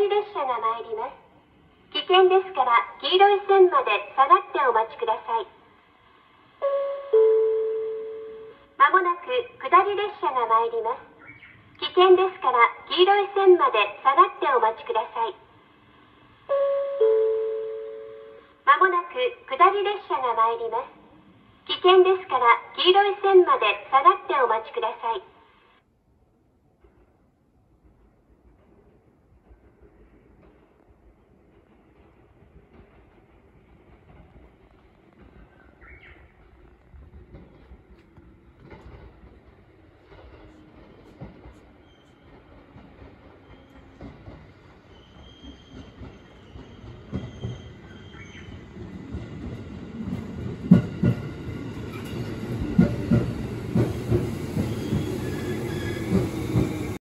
り列車が参ります。危険ですから黄色い線まで下がってお待ちください。まもなく下り列車が参ります。危険ですから黄色い線まで下がってお待ちください。まもなく下り列車が参ります。危険ですから黄色い線まで下がってお待ちください。